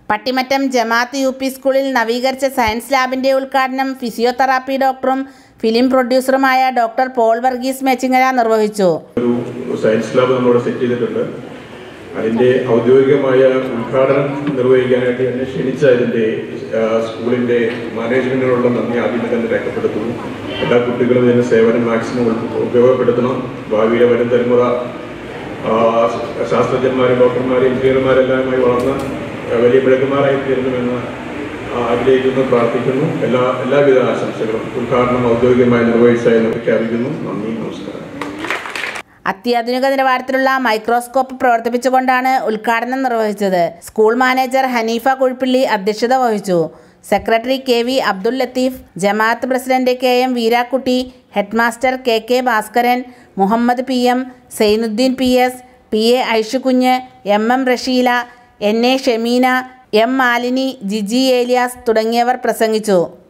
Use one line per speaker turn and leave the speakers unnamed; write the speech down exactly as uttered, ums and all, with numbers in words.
പട്ടിമറ്റം ജമാഅത്ത് U P സ്കൂളിൽ നവീകരിച്ച science ലാബിൻ്റെ ഉദ്ഘാടനം ഫിസിയോതെറാപ്പി ഡോക്ടറും ഫിലിം പ്രൊഡ്യൂസറുമായ ഡോക്ടർ പോൾ വർഗീസ് മേച്ചിങ്ങര നിർവഹിച്ചു.
ഒരു സയൻസ് ലാബ് നമ്മളിവിടെ സെറ്റ് ചെയ്തിട്ടുണ്ട്. അതിൻ്റെ ഔദ്യോഗികമായ ഉദ്ഘാടനം നിർവഹിക്കാനായിട്ട് എന്നെ ക്ഷണിച്ച അതിൻ്റെ സ്കൂളിൻ്റെ മാനേജ്മെൻറ്റിനുള്ള നന്ദി ആദ്യമേ തന്നെ രേഖപ്പെടുത്തുന്നു. എല്ലാ കുട്ടികളും ഇതിൻ്റെ സേവനം മാക്സിമം ഉപയോഗപ്പെടുത്തണം. ഭാവിയിലെ വരും തലമുറ ശാസ്ത്രജ്ഞന്മാരും ഡോക്ടർമാരും എഞ്ചിനീയർമാരെല്ലാമായി വളർന്ന് വലിയ മിടുക്കന്മാരായി തീരണമെന്ന് ആഗ്രഹിക്കുന്നു, പ്രാർത്ഥിക്കുന്നു. എല്ലാ എല്ലാവിധ ആശംസകളും. ഉദ്ഘാടനം ഔദ്യോഗികമായി നിർവഹിച്ചായി പ്രഖ്യാപിക്കുന്നു. നന്ദി, നമസ്കാരം.
അത്യാധുനിക നിലവാരത്തിലുള്ള മൈക്രോസ്കോപ്പ് പ്രവർത്തിപ്പിച്ചുകൊണ്ടാണ് ഉദ്ഘാടനം നിർവഹിച്ചത്. സ്കൂൾ മാനേജർ ഹനീഫ കുഴിപ്പിള്ളി അധ്യക്ഷത വഹിച്ചു. Secretary K V Abdul Latheef, ജമാഅത്ത് president K M Veerakutty, headmaster K K Bhaskaran, Muhammad P M, Zainuddin P S, P A Aishukunju, M M Rasheela, N A Shameena, M Malini, Jiji Elias തുടങ്ങിയവർ പ്രസംഗിച്ചു.